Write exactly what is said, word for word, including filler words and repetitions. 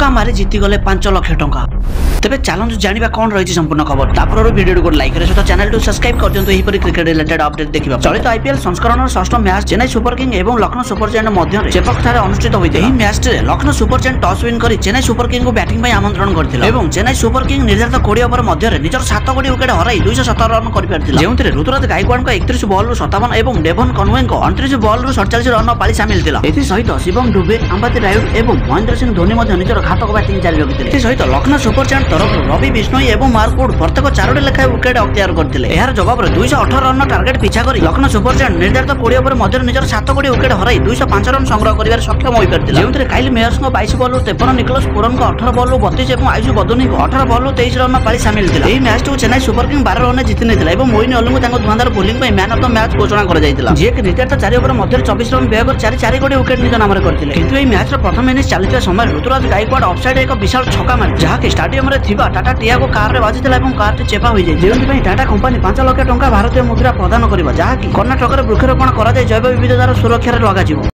छक्का मारी जीतीगले पांच लाख टंका। तेज चलतु जाना कौन रही संपूर्ण खबर तापर वीडियो को लाइक करे सहित चैनल सब्सक्राइब कर दिंतु एहीपरि क्रिकेट रिलेटेड अपडेट देखा। चलित आईपीएल संस्करण षष्ठ मैच चेन्नई सुपर किंग और लखनऊ सुपर जायंट मध्य चेपक ठारे अनुष्ठित होता है। मैच में Lucknow Super Giant toss win कर चेन्नई सुपर किंग को बैटिंग आमंत्रण करथिला एवं चेन्नई सुपर किंग निर्धारित बीस ओवर मध्य निजर सात गोटी विकेट हराई दुई सौ सतर रन कर ऋतुराज गायकवाड़ एकतीस बॉल सत्तावन और डेभन कनवे अणतीस बॉल सड़चाश रन पाली सामिल था। सहित शिवम डुबे अंबाती रायुडू और महेंद्र सिंह धोनी निजर घातक बैटिंग जारी रखिते। सहित लखनऊ सुपर जायंट तरफ रवि बिश्नोई और मार्कवुड प्रत्येक चारोटी लेखाएं विकेट अख्तियार करते। यार जवाब में दुई सौ अठारह रन टार्गेट पीछा कर लखनऊ सुपर जायंट निर्धारित बीस ओवर मध्य निजर सात गोटी विकेट हराई दुई सौ पांच रन संग्रह कर सक्षम हो पार। काइल मेयर्स बाईस बॉल तेपन निकोलस पुरन को अठारह बॉल बत्तीस और आयुष बदनी को अठारह बॉल तेईस रन पाली सामिल था। यह मैच को चेन्नई सुपर किंग बारह रन जीति नहीं मोइन अलू को धुआंधार bowling man of the match घोषणा कर जी कि निर्धारित चार ओवर मध्य चौबीस रन व्यय कर चार चार गोटी विकेट निज नाम करते। किंतु यह मैच प्रथम इनिंग्स चलता समय ऋतुराज गायकवाड़ ऑफसाइड एक विशाल छक्का मारी जहाँकि स्टाडियम में थिबा टाटा टियागो कार बाजी कार चेपा हो जाए। टाटा कंपानी पांच लाख टंका भारतीय मुद्रा प्रदान कर जहाँकि कर्णाटक में वृक्षरोपण कर जैव विविधतार सुरक्षा लगा।